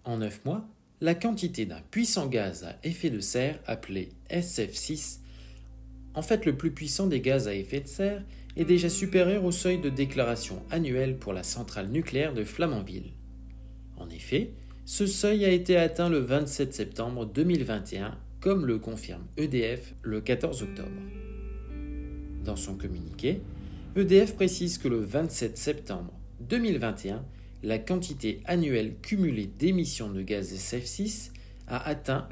En 9 mois, la quantité d'un puissant gaz à effet de serre appelé SF6, en fait le plus puissant des gaz à effet de serre, est déjà supérieure au seuil de déclaration annuel pour la centrale nucléaire de Flamanville. En effet, ce seuil a été atteint le 27 septembre 2021, comme le confirme EDF le 14 octobre. Dans son communiqué, EDF précise que le 27 septembre 2021, la quantité annuelle cumulée d'émissions de gaz SF6 a atteint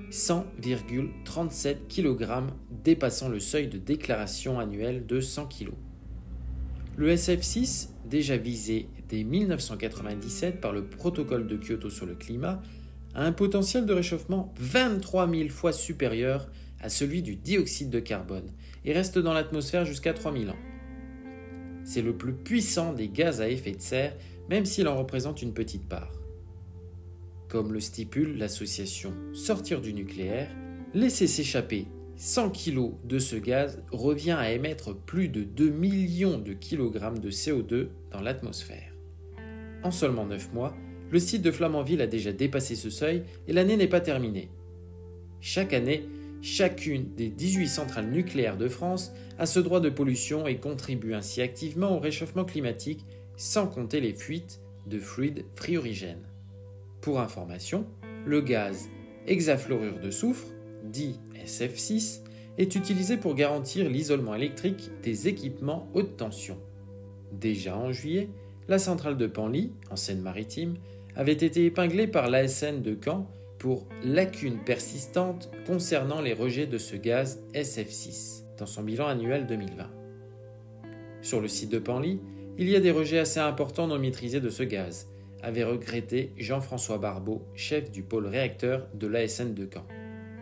100,37 kg, dépassant le seuil de déclaration annuel de 100 kg. Le SF6, déjà visé dès 1997 par le protocole de Kyoto sur le climat, a un potentiel de réchauffement 23 000 fois supérieur à celui du dioxyde de carbone et reste dans l'atmosphère jusqu'à 3000 ans. C'est le plus puissant des gaz à effet de serre, même s'il en représente une petite part. Comme le stipule l'association Sortir du nucléaire, laisser s'échapper 100 kg de ce gaz revient à émettre plus de 2 millions de kilogrammes de CO2 dans l'atmosphère. En seulement 9 mois, le site de Flamanville a déjà dépassé ce seuil et l'année n'est pas terminée. Chaque année, chacune des 18 centrales nucléaires de France a ce droit de pollution et contribue ainsi activement au réchauffement climatique, sans compter les fuites de fluides frigorigènes. Pour information, le gaz hexafluorure de soufre, dit SF6, est utilisé pour garantir l'isolement électrique des équipements haute tension. Déjà en juillet, la centrale de Penly, en Seine-Maritime, avait été épinglée par l'ASN de Caen pour lacunes persistantes concernant les rejets de ce gaz SF6 dans son bilan annuel 2020. Sur le site de Penly, il y a des rejets assez importants non maîtrisés de ce gaz, avait regretté Jean-François Barbeau, chef du pôle réacteur de l'ASN de Caen.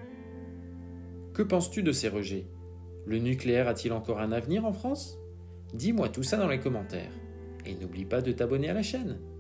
Que penses-tu de ces rejets? Le nucléaire a-t-il encore un avenir en France? Dis-moi tout ça dans les commentaires. Et n'oublie pas de t'abonner à la chaîne.